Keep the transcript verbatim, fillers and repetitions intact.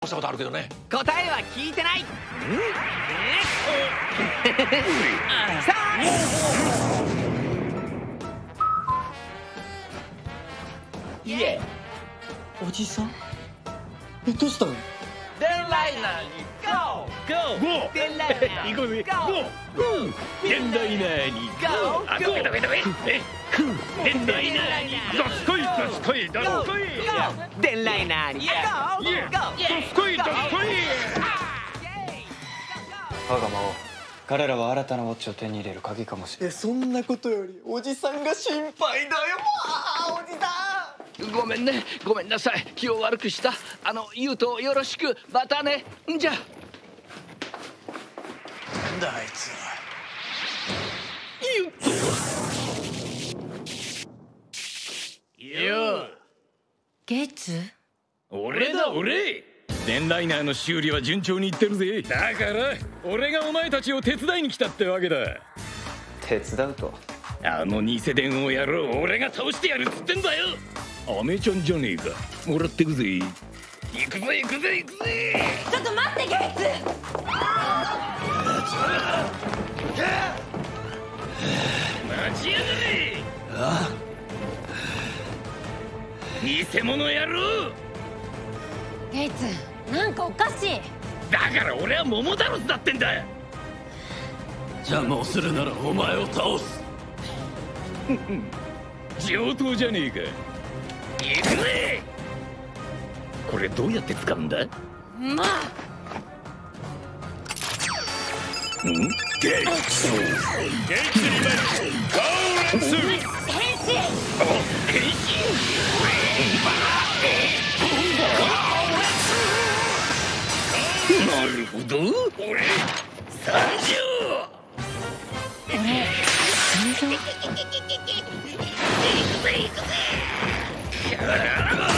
したことあるけどね。 答えは聞いてない。さあいえ、おじさんえ、どうしたの？ デンライナーにゴーゴーデンライナー行こうぜゴーデンライナーにゴーあ、ごめんごめんごめんえデンライナーにどすこいどすこいどすこいデンライナーにゴーイエゴーどすこいどすこい我が魔王、彼らは新たなウォッチを手に入れる鍵かもしれない。 え、そんなことよりおじさんが心配だよ。あー、おじさん。 ごめんね、ごめんなさい。気を悪くした。あの、ユウトよろしく。またね。んじゃ。 なんだあいつ。 ようゲイツ？ 俺だ俺デンライナーの修理は順調にいってるぜ。だから俺がお前たちを手伝いに来たってわけだ。 手伝うと？ あの偽電をやろう俺が倒してやるっつってんだよ。アメちゃんじゃねえか。もらってくぜ。行くぜ行くぜ行くぜ。 ちょっと待ってゲイツ！ 待ちやがれ。あ偽物野郎。 ゲイツ、なんかおかしい。 だから俺は桃太郎だってんだ。 邪魔をするならお前を倒す。 上等じゃねえか。行くぜ。これどうやって使うんだ？ まあん？ゲイツゲイツリバイゴーレンス変身！ あ、変身！なるほど。俺参上。 俺参上？ 行くぜ行くぜ。